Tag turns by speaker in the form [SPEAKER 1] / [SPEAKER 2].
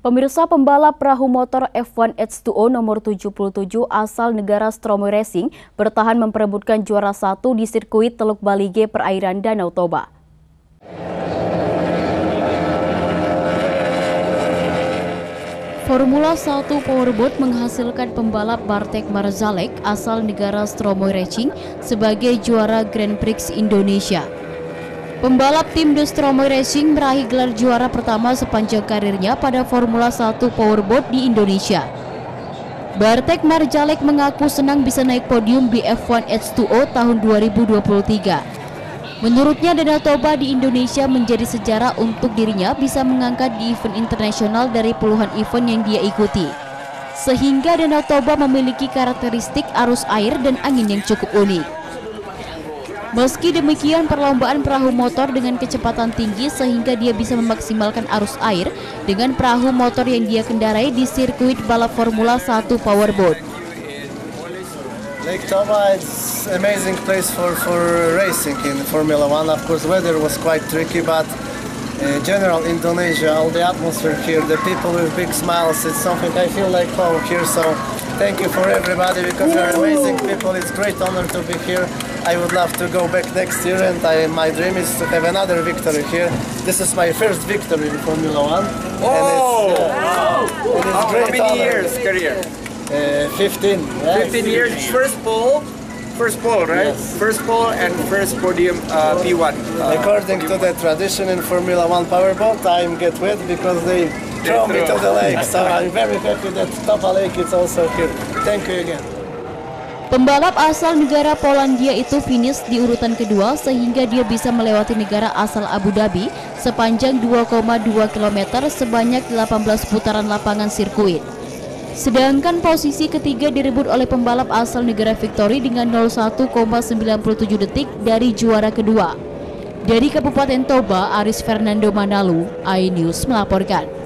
[SPEAKER 1] Pemirsa, pembalap perahu motor F1 H2O nomor 77 asal negara Stromoy Racing bertahan memperebutkan juara 1 di sirkuit Teluk Balige perairan Danau Toba. Formula 1 Powerboat menghasilkan pembalap Bartek Marzalek asal negara Stromoy Racing sebagai juara Grand Prix Indonesia. Pembalap tim The Stromoy Racing meraih gelar juara pertama sepanjang karirnya pada Formula 1 Powerboat di Indonesia. Bartek Marzalek mengaku senang bisa naik podium di F1 H2O tahun 2023. Menurutnya, Danau Toba di Indonesia menjadi sejarah untuk dirinya bisa mengangkat di event internasional dari puluhan event yang dia ikuti. Sehingga Danau Toba memiliki karakteristik arus air dan angin yang cukup unik. Meski demikian, perlombaan perahu motor dengan kecepatan tinggi sehingga dia bisa memaksimalkan arus air dengan perahu motor yang dia kendarai di sirkuit balap Formula 1 Powerboat.
[SPEAKER 2] Lake Toba is amazing place for racing in Formula 1. Of course, weather was quite tricky, but general Indonesia, all the atmosphere here, the people with big smiles, it's something I feel like home here. So thank you for everybody because you're amazing people. It's a great honor to be here. I would love to go back next year, and my dream is to have another victory here. This is my first victory in Formula 1.
[SPEAKER 3] Oh!
[SPEAKER 2] And it's
[SPEAKER 3] How
[SPEAKER 2] great
[SPEAKER 3] many
[SPEAKER 2] honor.
[SPEAKER 3] years career?
[SPEAKER 2] 15. Yeah.
[SPEAKER 3] 15 years. First pole, right?
[SPEAKER 2] Yes.
[SPEAKER 3] First pole and first podium P1.
[SPEAKER 2] According to the tradition in Formula 1 Powerboat, I get wet because they throw me to the lake. So I'm very happy that Toba Lake is also here. Thank you again.
[SPEAKER 1] Pembalap asal negara Polandia itu finish di urutan kedua sehingga dia bisa melewati negara asal Abu Dhabi sepanjang 2,2 km sebanyak 18 putaran lapangan sirkuit. Sedangkan posisi ketiga direbut oleh pembalap asal negara Victory dengan 01,97 detik dari juara kedua. Dari Kabupaten Toba, Aris Fernando Manalu, iNews melaporkan.